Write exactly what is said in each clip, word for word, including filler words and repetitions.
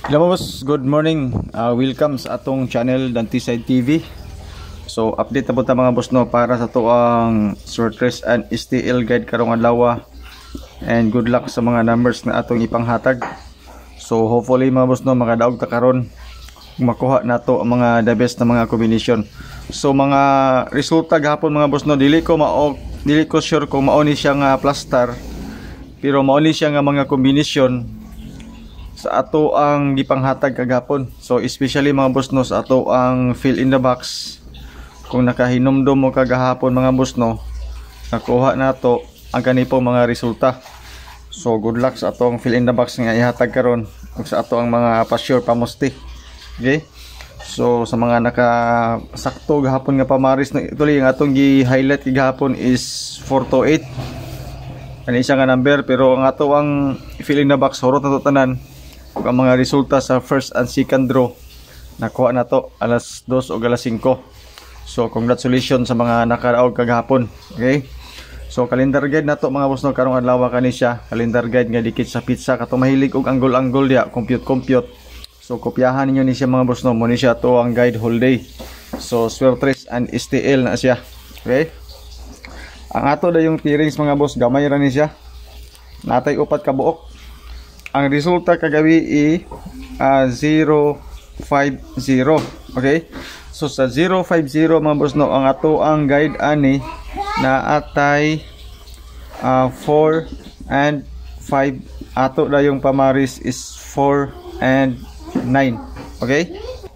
Hello boss, good morning. Uh, welcome sa atong channel Dantiside T V. So update na po ta mga boss no para sa to ang short race and S T L guide karong adlaw. And good luck sa mga numbers na atong ipanghatag. So hopefully mga boss no makadaog ta karon makuha nato ang mga the best na mga combination. So mga resulta gahapon mga boss no dili ko mao dili ko sure kung mao ni siya nga plus star. Pero mao ni siya nga mga combination sa ato ang gipanghatag kagapon. So especially mga boss no sa ato ang fill in the box. Kung nakahinomdom mo kagahapon mga boss no, nakuha nato ang kanipong mga resulta. So good luck sa ato ang fill in the box nga ihatag karon ug sa ato ang mga pa-sure pamusti. Okay? So sa mga nakasakto gahapon nga pamaris na ituloy ang atong gi-highlight gahapon is four to eight. Ani siya nga number pero ang ato ang fill in the box horot na to tanan. Ang mga resulta sa first and second draw nakuha na to alas dos o alas singko. So congratulations sa mga nakaraog kagahapon. Okay, so calendar guide na to mga boss no karong adlaw kani siya. Calendar guide nga dikit sa pizza kato mahilig og angle-angle dia compute compute. So kopyahan ninyo ni siya mga boss no mo ni siya to ang guide whole day. So Swertres and S T L na siya. Okay, ang ato da yung pairings mga boss gamay ra ni siya. Natay upat ka buok. Ang resulta kagabi i uh, zero five zero. Okay? So sa zero five zero mga boss no, ang ato ang guide ani na atay uh, four and five. Ato na yung pamaris is four and nine. Okay?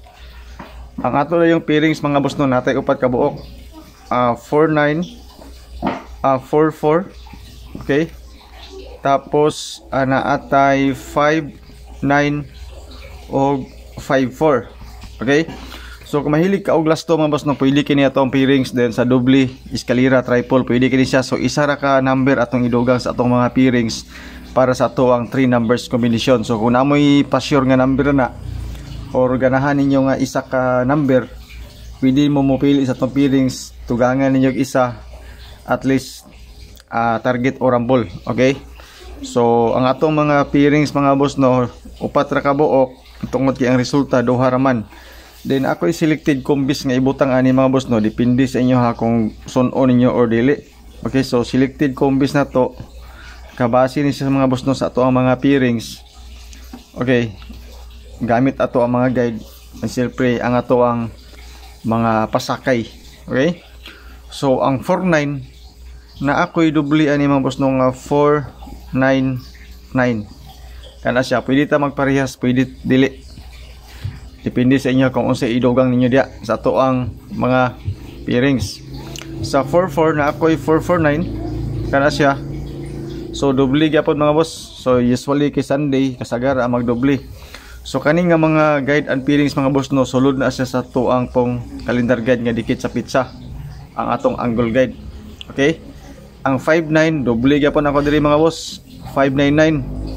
Ang ato na yung pairings mga boss no, natay upat ka buok. Uh, four nine, uh, four four. Okay? Tapos ana atay five nine o five four. Okay? So kung mahilig ka og last to mga boss no, pwede kini ato ang pairings din sa doble, eskalera, triple, pwede kini siya. So isa ra ka number atong idugang sa atong mga pairings para sa ato ang three numbers combination. So kung namoy pa-sure nga number na or ganahan ninyo nga isa ka number, pwede mo mopili sa atong pairings, tugangan ninyo isa at least uh, target or rumble. Okay? So ang atong mga pairings mga boss no, upat ra ka buok tungod kay ang resulta duha ra man. Then ako selected combis nga ibutang ani mga boss no, depende sa inyo ha kung sun-on ninyo or dili. Okay, so selected combis na to kabase ni sa mga boss no sa ato ang mga pairings. Okay, gamit ato ang mga guide and siyempre ang ato ang mga pasakay. Okay, so ang four nine na ako'y dubli ani mga boss no nga four nine nine kana siya, pwede ta magparehas, pwede dili, depende sa inyo kung unsa idugang ninyo dia sa ato ang mga pairings. Sa four four na ako'y four four nine kana siya, so dubli gyapon mga boss. So usually kay Sunday kasagara magdubli. So kani nga mga guide and pairings mga boss no, sulod na siya sa ato ang pong calendar guide nga dikit sa pizza ang atong angle guide. Okay, ang five nine doble gyapon ako diri mga boss, five nine nine.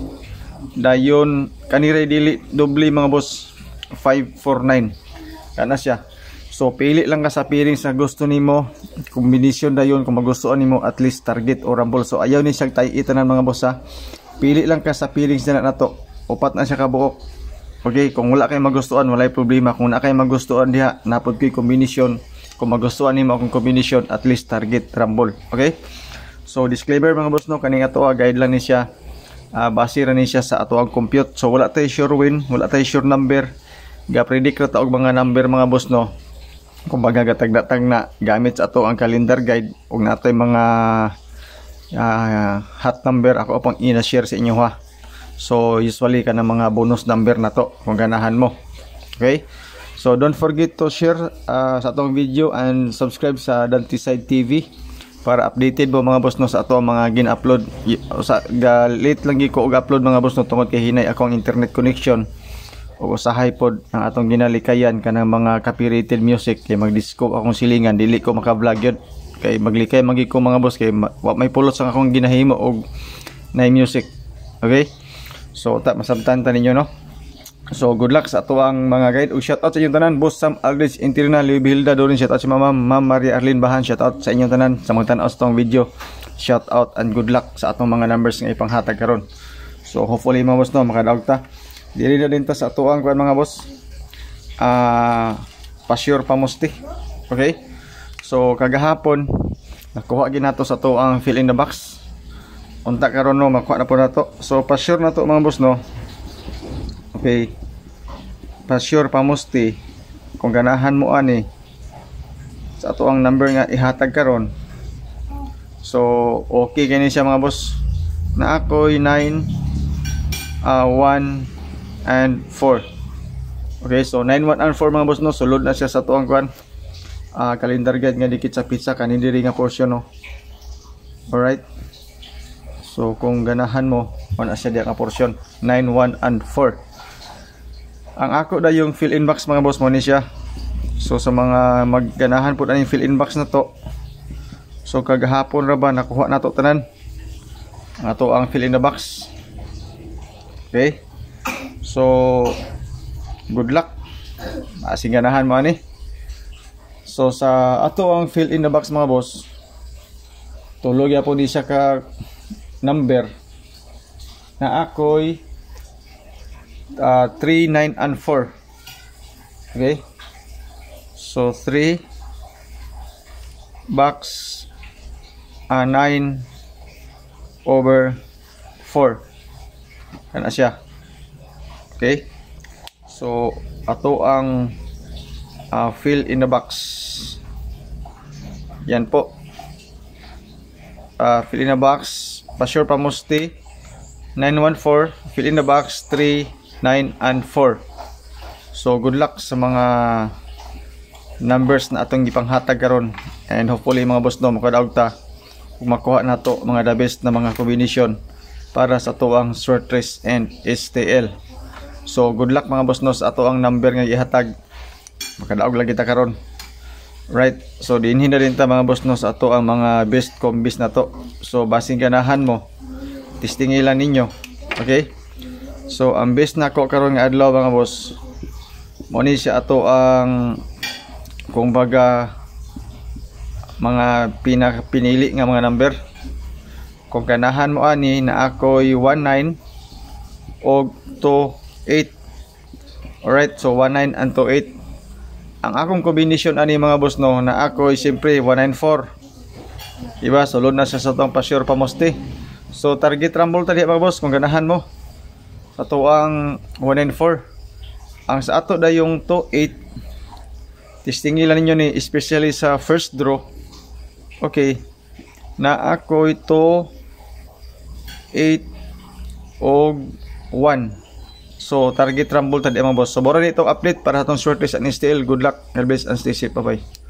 Dayon kanire dili doble mga boss, five four nine kana siya. So pili lang ka sa pairings na gusto nimo, combination dayon kung magustuhan nimo at least target or rumble. So ayaw ni siya tay-itanan mga boss ha. Pili lang ka sa pairings na nato, upat na siya ka buok. Okay, kung wala kay magustuhan walay problema, kung na kay magustuhan diha napod koy combination. Kung magustuhan nimo akong combination at least target rumble. Okay, so disclaimer mga boss no, kaning ato guide lang ni siya, uh, base ra ni siya sa ato ang compute. So wala tay sure win, wala tay sure number, ga predict ra ta og mga number mga boss no. Kung baga gatag-datag na gamit sa ato ang calendar guide ug natay mga uh, hot number ako pang ina-share sa inyo ha. So usually kana mga bonus number na to kung ganahan mo. Okay, so don't forget to share uh, sa atong video and subscribe sa Dantiside T V para updated mo mga boss no sa ato mga gin-upload. Sa late lang gi ko og upload mga boss no tungod kay hinay akong internet connection o usahay pod ang atong ginalikayan kanang mga copyrighted music kay mag-disco akong silingan dili ko maka-vlog yun. Kay maglikay magi ko mga boss kay wa may pulot sa akong ginahimo og na music. Okay, so ta masabtan ta ninyo no. So good luck sa ato ang mga guide. Ug shout out sa inyong tanan, Boss Sam Aldrich Interna Libilda doon, shout out sa mama Ma'am Maria Arlene Bahan, shout out sa inyong tanan sa mga tan-aw sa tong video. Shout out and good luck sa atong mga numbers nga ipanghatag karon. So hopefully mga boss no makadaog ta. Dili na din ta sa atuang kuan mga boss. Ah, uh, pa-sure pamusti. Okay? So kagahapon nakuha gid nato sa atuang fill in the box. Unta karon no makuha na po nato. So pa-sure na to mga boss no. Okay. Pa-sure pamusti kung ganahan mo ani sa atuang number nga ihatag karon. So okay gani siya mga boss. Na ako'y nine, uh, one and four. Okay, so nine, one and four mga boss no, sulod na siya sa tuang kwan uh, calendar guide nga dikit sa pizza kanin diri nga portion no. Alright, so kung ganahan mo wala siya diya nga portion nine, one and four. Ang ako da yung fill in box mga boss mo ni siya. So sa mga magganahan po na yung fill in box na to, so kagahapon ra ba nakuha na to tanan ang ato ang fill in the box. Okay, so good luck, masing ganahan mo ani. So sa ato ang fill in the box mga boss, tulog ya po di siya ka number na ako'y uh, three, nine and four. Okay, so three box uh, nine over four. Ano siya? Okay, so ato ang uh, fill in the box. Yan po, uh, fill in the box pa-sure pamusti nine one four, fill in the box three, nine and four. So good luck sa mga numbers na atong gipanghatag karon, and hopefully mga boss no makadaog ta kung makuha na to mga the best na mga combination para sa tuang short trace and S T L. So good luck mga boss no sa ato ang number nga ihatag, makadaog lang kita karon. Right, so diinhin na din ta mga boss no sa ato ang mga best combis na to. So basing ganahan mo, testingilan ninyo. Okay, so ang best na ko karon nga adlaw mga boss, mo ni siya ato ang kung baga mga pinaka-pinili nga mga number. Kung ganahan mo ani na ako'y one nine o two eight. Alright, so one nine and two eight. Ang akong combination ani mga boss no, na ako'y siyempre one nine four. Diba? Sulod na siya sa itong pa-sure pamusti. So target rumble tadi mga boss kung ganahan mo sa tuang one nine four. Ang sa ato da yung two eight, testingilan ninyo ni, especially sa first draw. Okay, na ako ito eight o one. So target rumble tadi mga boss. So bora nito update para sa itong short list and S T L. Good luck, God bless and stay safe. Bye bye.